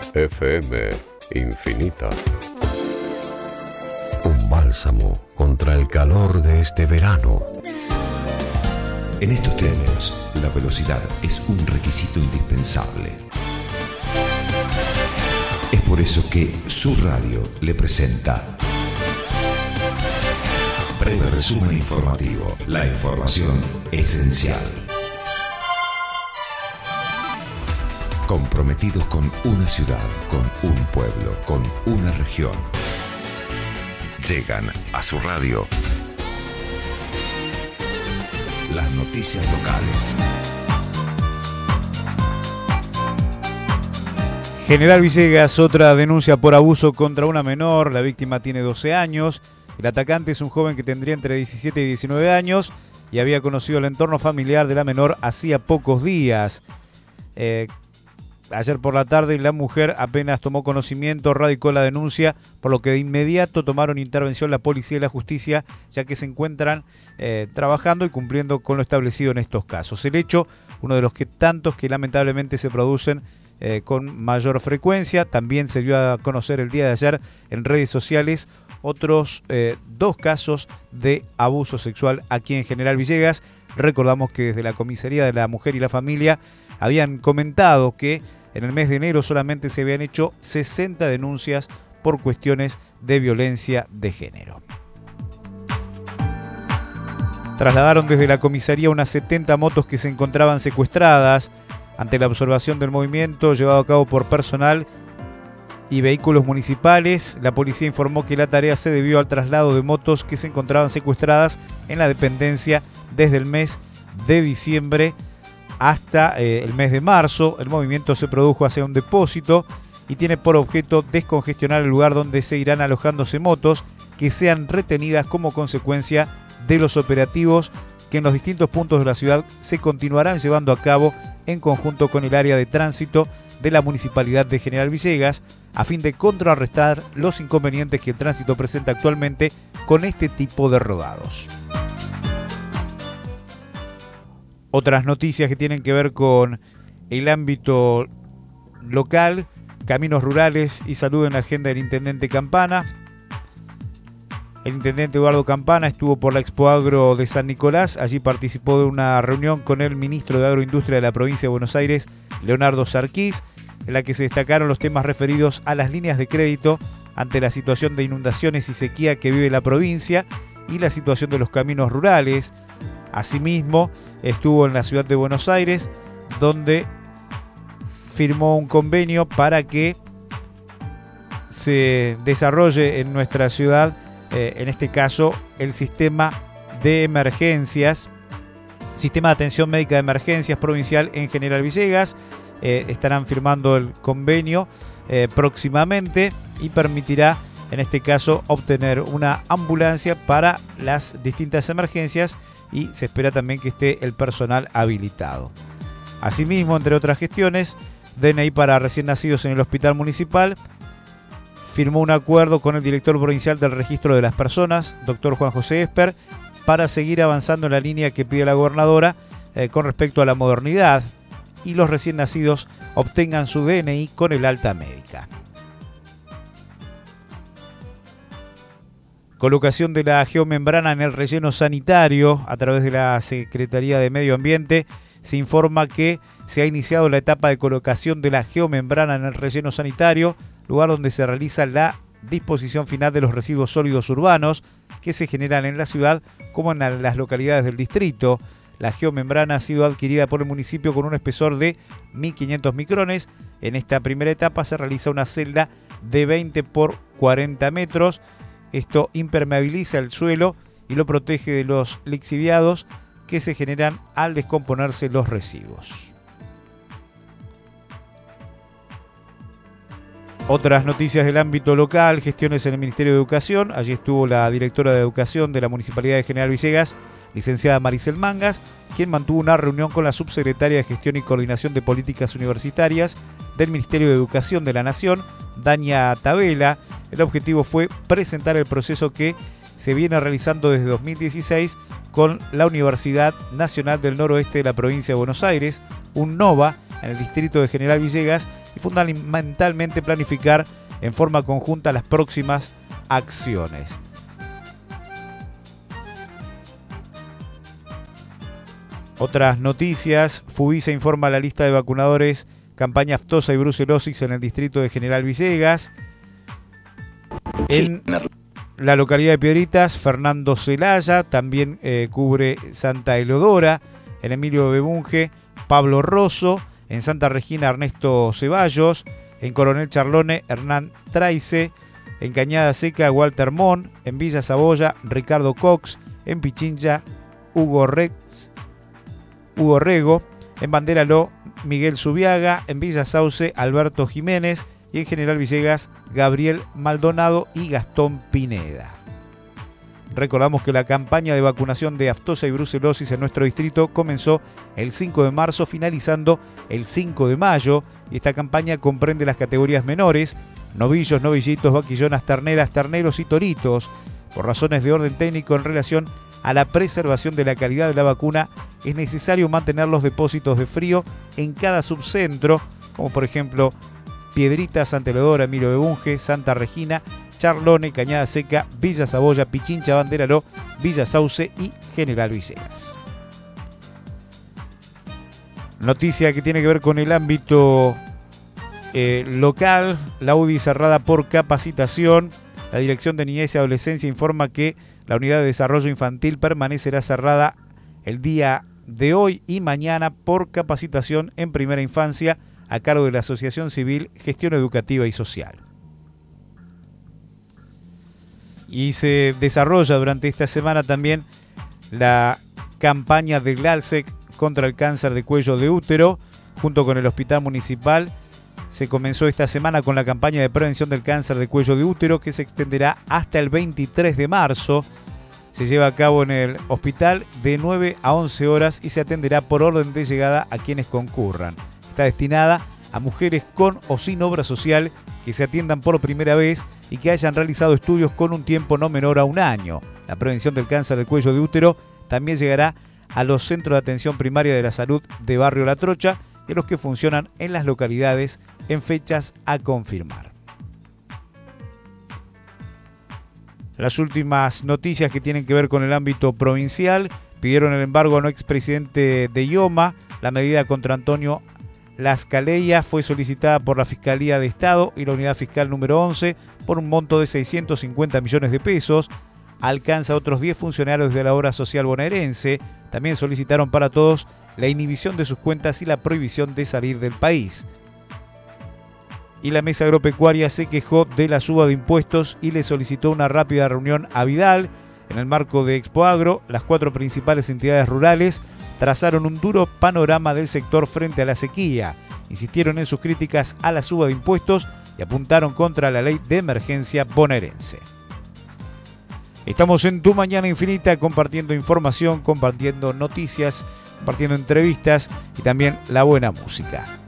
FM Infinita. Un bálsamo contra el calor de este verano. En estos tiempos, la velocidad es un requisito indispensable. Es por eso que su radio le presenta breve resumen informativo, la información esencial. Comprometidos con una ciudad, con un pueblo, con una región. Llegan a su radio las noticias locales. General Villegas, otra denuncia por abuso contra una menor. La víctima tiene 12 años. El atacante es un joven que tendría entre 17 y 19 años y había conocido el entorno familiar de la menor hacía pocos días. Ayer por la tarde la mujer apenas tomó conocimiento, radicó la denuncia, por lo que de inmediato tomaron intervención la policía y la justicia, ya que se encuentran trabajando y cumpliendo con lo establecido en estos casos. El hecho, uno de los tantos que lamentablemente se producen con mayor frecuencia, también se dio a conocer el día de ayer en redes sociales otros 2 casos de abuso sexual aquí en General Villegas. Recordamos que desde la Comisaría de la Mujer y la Familia habían comentado que en el mes de enero solamente se habían hecho 60 denuncias por cuestiones de violencia de género. Trasladaron desde la comisaría unas 70 motos que se encontraban secuestradas. Ante la observación del movimiento llevado a cabo por personal y vehículos municipales, la policía informó que la tarea se debió al traslado de motos que se encontraban secuestradas en la dependencia desde el mes de diciembre hasta el mes de marzo. El movimiento se produjo hacia un depósito y tiene por objeto descongestionar el lugar donde se irán alojándose motos que sean retenidas como consecuencia de los operativos que en los distintos puntos de la ciudad se continuarán llevando a cabo en conjunto con el área de tránsito de la Municipalidad de General Villegas, a fin de contrarrestar los inconvenientes que el tránsito presenta actualmente con este tipo de rodados. Otras noticias que tienen que ver con el ámbito local, caminos rurales y salud en la agenda del Intendente Campana. El Intendente Eduardo Campana estuvo por la Expo Agro de San Nicolás. Allí participó de una reunión con el Ministro de Agroindustria de la provincia de Buenos Aires, Leonardo Sarquís, en la que se destacaron los temas referidos a las líneas de crédito ante la situación de inundaciones y sequía que vive la provincia y la situación de los caminos rurales. Asimismo, estuvo en la ciudad de Buenos Aires, donde firmó un convenio para que se desarrolle en nuestra ciudad, en este caso, el sistema de emergencias, sistema de atención médica de emergencias provincial en General Villegas. Estarán firmando el convenio próximamente y permitirá, en este caso, obtener una ambulancia para las distintas emergencias y se espera también que esté el personal habilitado. Asimismo, entre otras gestiones, DNI para recién nacidos en el Hospital Municipal firmó un acuerdo con el director provincial del Registro de las Personas, doctor Juan José Esper, para seguir avanzando en la línea que pide la gobernadora con respecto a la modernidad y los recién nacidos obtengan su DNI con el alta médica. Colocación de la geomembrana en el relleno sanitario. A través de la Secretaría de Medio Ambiente se informa que se ha iniciado la etapa de colocación de la geomembrana en el relleno sanitario, lugar donde se realiza la disposición final de los residuos sólidos urbanos que se generan en la ciudad como en las localidades del distrito. La geomembrana ha sido adquirida por el municipio con un espesor de 1500 micrones. En esta primera etapa se realiza una celda de 20 por 40 metros. Esto impermeabiliza el suelo y lo protege de los lixiviados que se generan al descomponerse los residuos. Otras noticias del ámbito local, gestiones en el Ministerio de Educación. Allí estuvo la directora de Educación de la Municipalidad de General Villegas, licenciada Maricel Mangas, quien mantuvo una reunión con la subsecretaria de Gestión y Coordinación de Políticas Universitarias del Ministerio de Educación de la Nación, Dania Tabela. El objetivo fue presentar el proceso que se viene realizando desde 2016 con la Universidad Nacional del Noroeste de la provincia de Buenos Aires, UNNOVA, en el distrito de General Villegas, y fundamentalmente planificar en forma conjunta las próximas acciones. Otras noticias: Fuvisa informa la lista de vacunadores campaña aftosa y brucelosis en el distrito de General Villegas. En la localidad de Piedritas, Fernando Celaya, también cubre Santa Eleodora. En Emilio Bebunge, Pablo Rosso. En Santa Regina, Ernesto Ceballos. En Coronel Charlone, Hernán Traice. En Cañada Seca, Walter Mon. En Villa Saboya, Ricardo Cox. En Pichincha, Hugo Rego. En Banderaló, Miguel Zubiaga. En Villa Sauce, Alberto Jiménez. Y en General Villegas, Gabriel Maldonado y Gastón Pineda. Recordamos que la campaña de vacunación de aftosa y brucelosis en nuestro distrito comenzó el 5 de marzo, finalizando el 5 de mayo. Y esta campaña comprende las categorías menores: novillos, novillitos, vaquillonas, terneras, terneros y toritos. Por razones de orden técnico en relación a la preservación de la calidad de la vacuna, es necesario mantener los depósitos de frío en cada subcentro, como por ejemplo Piedritas, Santa Eleodora, Emilio Bebunge, Santa Regina, Charlone, Cañada Seca, Villa Saboya, Pichincha, Banderaló, Villa Sauce y General Villegas. Noticia que tiene que ver con el ámbito local: la UDI cerrada por capacitación. La Dirección de Niñez y Adolescencia informa que la Unidad de Desarrollo Infantil permanecerá cerrada el día de hoy y mañana por capacitación en primera infancia a cargo de la Asociación Civil Gestión Educativa y Social. Y se desarrolla durante esta semana también la campaña del ALSEC contra el cáncer de cuello de útero. Junto con el Hospital Municipal se comenzó esta semana con la campaña de prevención del cáncer de cuello de útero, que se extenderá hasta el 23 de marzo. Se lleva a cabo en el hospital de 9 a 11 horas y se atenderá por orden de llegada a quienes concurran. Está destinada a mujeres con o sin obra social que se atiendan por primera vez y que hayan realizado estudios con un tiempo no menor a un año. La prevención del cáncer del cuello de útero también llegará a los centros de atención primaria de la salud de Barrio La Trocha y a los que funcionan en las localidades en fechas a confirmar. Las últimas noticias que tienen que ver con el ámbito provincial: pidieron el embargo al expresidente de IOMA. La medida contra Antonio Lascaleya fue solicitada por la Fiscalía de Estado y la Unidad Fiscal número 11 por un monto de 650 millones de pesos. Alcanza a otros 10 funcionarios de la obra social bonaerense. También solicitaron para todos la inhibición de sus cuentas y la prohibición de salir del país. Y la Mesa Agropecuaria se quejó de la suba de impuestos y le solicitó una rápida reunión a Vidal. En el marco de Expo Agro, las 4 principales entidades rurales trazaron un duro panorama del sector frente a la sequía. Insistieron en sus críticas a la suba de impuestos y apuntaron contra la ley de emergencia bonaerense. Estamos en Tu Mañana Infinita, compartiendo información, compartiendo noticias, compartiendo entrevistas y también la buena música.